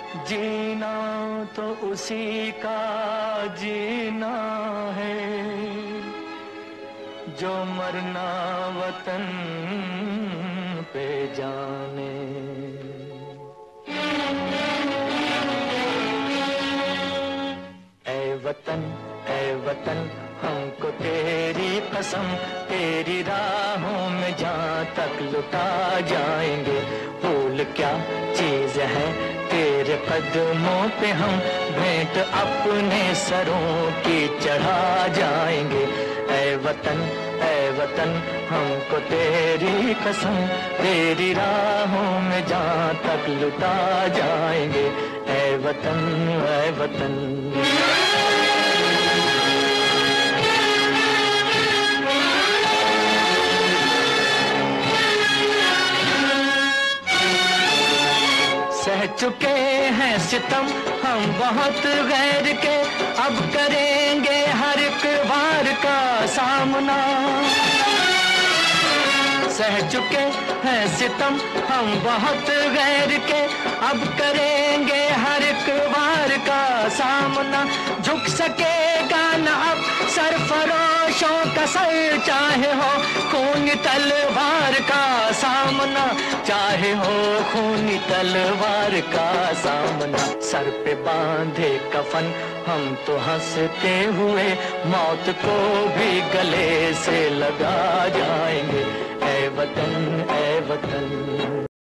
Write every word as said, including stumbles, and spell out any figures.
जीना तो उसी का जीना है जो मरना वतन पे जाने। ऐ वतन ऐ वतन हमको तेरी कसम, तेरी राहों में जहाँ तक लुटा जाएंगे। भूल क्या चीज है तेरे कदमों पे हम भेंट अपने सरों की चढ़ा जाएंगे। ऐ वतन ऐ वतन हमको तेरी कसम, तेरी राहों में जहाँ तक लुटा जाएंगे। ऐ वतन ऐ वतन। सह चुके हैं सितम हम बहुत गैर के, अब करेंगे हर एक वार का सामना। सह चुके हैं सितम हम बहुत गैर के, अब करेंगे हर एक वार का सामना। झुक सकेगा न अब सरफरोशों का सर, चाहे हो खून तलवार का सामना, चाहे हो खून तलवार का सामना। सर पे बांधे कफन हम तो हंसते हुए मौत को भी गले से लगा जाएंगे। ऐ वतन ऐ वतन।